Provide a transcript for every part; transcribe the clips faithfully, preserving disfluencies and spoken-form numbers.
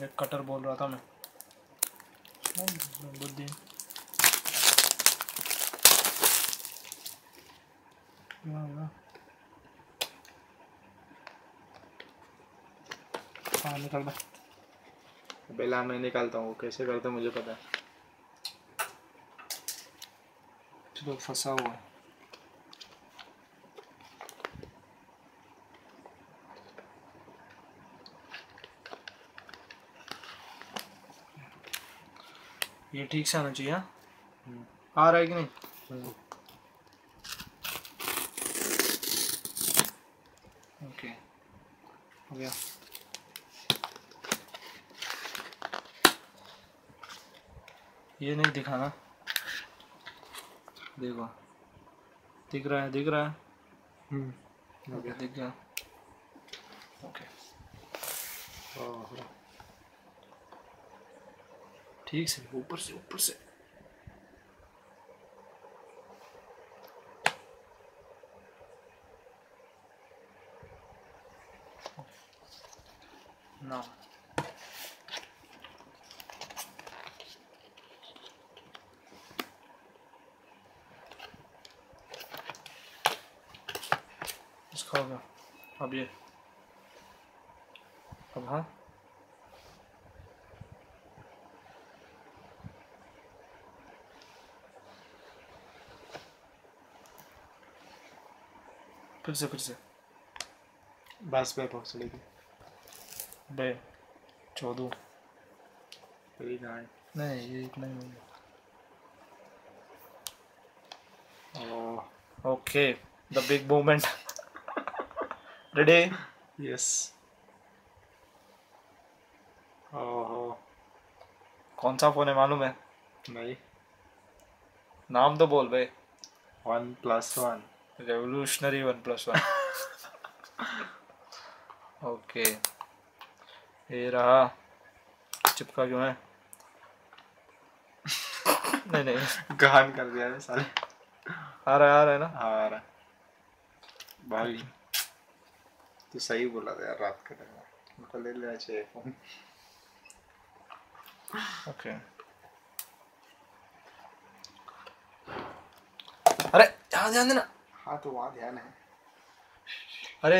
एक कटर बोल रहा था मैं। बुद्धि हाँ निकल बे। बेला मैं निकालता हूँ, कैसे करते मुझे पता है। चलो फंसा हुआ है। ये ठीक से आना चाहिए। आ रहा है कि नहीं? ओके हो गया। ये नहीं दिखाना, देखो दिख रहा है, दिख रहा है। हम्म ओके दिख गया। ओके ठीक से ऊपर से ऊपर से। ना इसका हो गया। अब ये अब हाँ फिर से फिर से बस पे पहुँच लेगी बे चौदह। तेरी गाय। नहीं ये इतना ही नहीं। Oh okay the big movement. Ready? Yes. ओहो कौन सा फोन है मालूम है? नहीं, नाम तो बोल बे। One plus one. Revolutionary one plus one. Okay ये रहा। चिपका क्यों है? नहीं नहीं गहन कर दिया है साले। आ रहा है आ रहा है ना? आ रहा भाई। तू सही बोला था यार, रात के टाइम उनको ले लेना चाहिए फोन। ओके अरे यहाँ ध्यान देना। हाँ तो वहाँ ध्यान है। अरे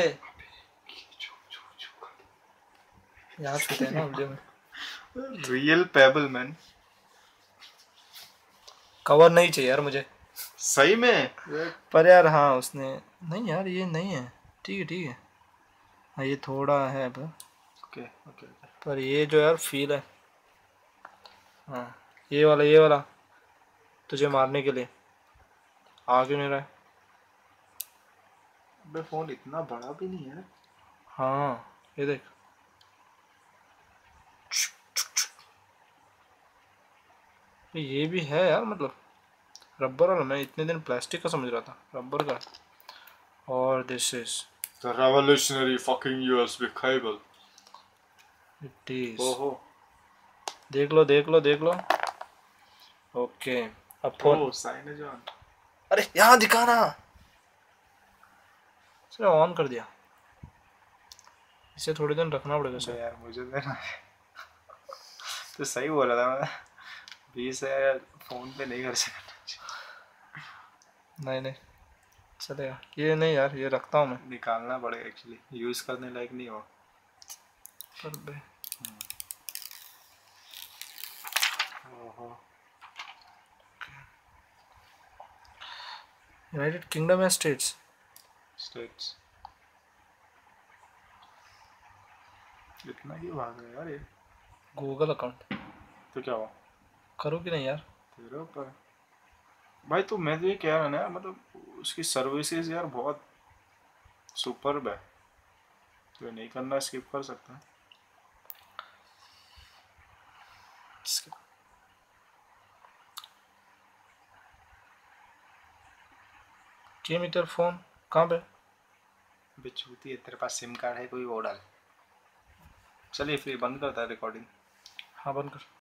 यहाँ छूटे हैं ना वीडियो में। Real payable man. कवर नहीं चाहिए यार मुझे सही में पर यार। हाँ उसने नहीं यार, ये नहीं है। ठीक है ठीक है हाँ ये थोड़ा है पर। Okay okay okay. पर ये जो यार फील है, हाँ ये वाला ये वाला तुझे मारने के लिए आ क्यों नहीं रहा है? बे फोन इतना बड़ा भी नहीं है। हाँ ये देख। ये भी है यार, मतलब रबर वाला। मैं इतने दिन प्लास्टिक का समझ रहा था, रबर का। और this is the revolutionary fucking USB cable. It is. ओहो देख लो देख लो देख लो। ओके अब फोन। ओह साइन है जॉन। अरे यहाँ दिखाना। चलो ऑन कर दिया। इसे थोड़ी दिन रखना पड़ेगा सर यार मुझे देना। तो सही बोला था मैं। बीस है फोन पे नहीं कर सकता। नहीं नहीं चलेगा ये। नहीं यार ये रखता हूँ मैं। निकालना पड़ेगा एक्चुअली, यूज करने लायक नहीं हो। पर बे यूनाइटेड किंगडम या स्टेट्स? स्टेट्स। इतना क्यों भाग रहा है यार ये? गूगल अकाउंट तो क्या हुआ? करो कि नहीं यार? तेरे ऊपर भाई। तो मैं तो ये कह रहा ना, मतलब उसकी सर्विसेज यार बहुत सुपर्ब है। तो नहीं करना, स्किप कर सकता है। के मीटर फोन कहाँ पे? बेचूती है, तेरे पास सिम कार्ड है कोई वो डाल। चलिए फिर बंद करता है रिकॉर्डिंग। हाँ बंद कर।